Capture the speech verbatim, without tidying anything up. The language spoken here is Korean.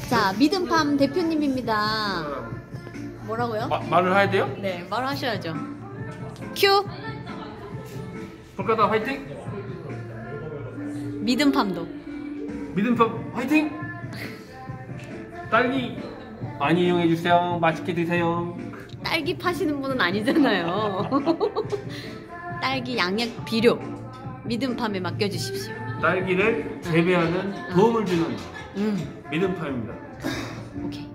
자, 믿음팜 대표님입니다. 뭐라고요? 마, 말을 해야 돼요? 네, 말하셔야죠. 큐! 불가다 화이팅! 믿음팜도. 믿음팜 화이팅! 딸기 많이 이용해주세요. 맛있게 드세요. 딸기 파시는 분은 아니잖아요. 딸기 양약 비료 믿음팜에 맡겨주십시오. 딸기를 재배하는 도움을 주는 음, 믿음팜입니다. 오케이.